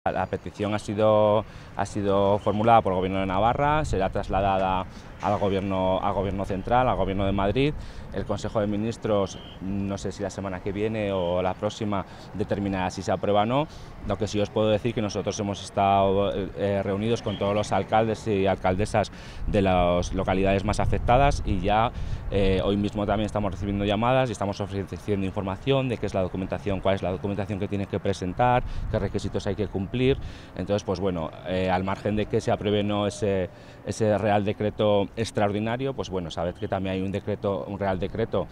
La petición ha sido formulada por el Gobierno de Navarra, será trasladada al Gobierno central, al Gobierno de Madrid. El Consejo de Ministros, no sé si la semana que viene o la próxima, determinará si se aprueba o no. Lo que sí os puedo decir que nosotros hemos estado reunidos con todos los alcaldes y alcaldesas de las localidades más afectadas y ya hoy mismo también estamos recibiendo llamadas y estamos ofreciendo información de qué es la documentación, cuál es la documentación que tienen que presentar, qué requisitos hay que cumplir. Entonces, pues bueno, al margen de que se apruebe o no ese Real Decreto extraordinario, pues bueno, sabed que también hay un Real Decreto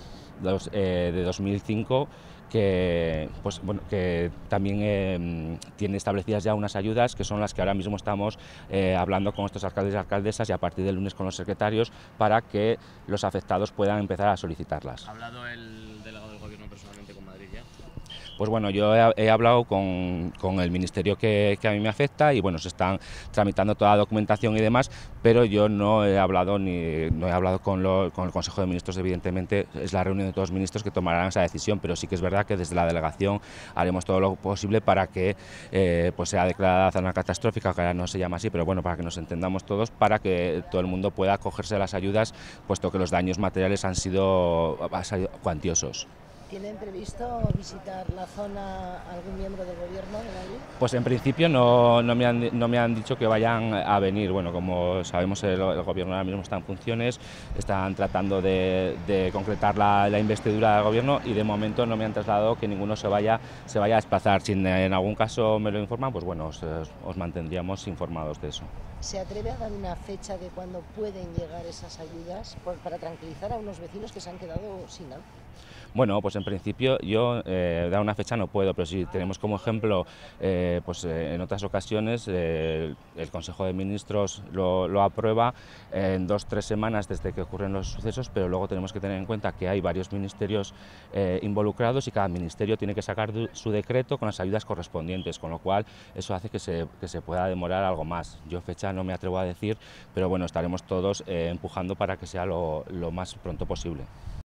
de 2005 que, pues, bueno, que también tiene establecidas ya unas ayudas que son las que ahora mismo estamos hablando con estos alcaldes y alcaldesas y a partir del lunes con los secretarios para que los afectados puedan empezar a solicitarlas. ¿Ha hablado el delegado del Gobierno personalmente con Madrid ya? Pues bueno, yo he hablado con el ministerio que a mí me afecta y bueno, se están tramitando toda la documentación y demás, pero yo no he hablado con el Consejo de Ministros. Evidentemente es la reunión de todos los ministros que tomarán esa decisión, pero sí que es verdad que desde la delegación haremos todo lo posible para que pues sea declarada zona catastrófica, que ahora no se llama así, pero bueno, para que nos entendamos todos, para que todo el mundo pueda acogerse a las ayudas, puesto que los daños materiales han sido cuantiosos. ¿Tienen previsto visitar la zona algún miembro del Gobierno de Madrid? Pues en principio no me han dicho que vayan a venir. Bueno, como sabemos el Gobierno ahora mismo está en funciones, están tratando de concretar la investidura del Gobierno y de momento no me han trasladado que ninguno se vaya a desplazar. Si en algún caso me lo informan, pues bueno, os mantendríamos informados de eso. ¿Se atreve a dar una fecha de cuándo pueden llegar esas ayudas para tranquilizar a unos vecinos que se han quedado sin algo? Bueno, pues en principio yo dar una fecha no puedo, pero si tenemos como ejemplo, pues en otras ocasiones el Consejo de Ministros lo aprueba en 2 o 3 semanas desde que ocurren los sucesos, pero luego tenemos que tener en cuenta que hay varios ministerios involucrados y cada ministerio tiene que sacar su decreto con las ayudas correspondientes, con lo cual eso hace que se pueda demorar algo más. Yo fecha no me atrevo a decir, pero bueno, estaremos todos empujando para que sea lo más pronto posible.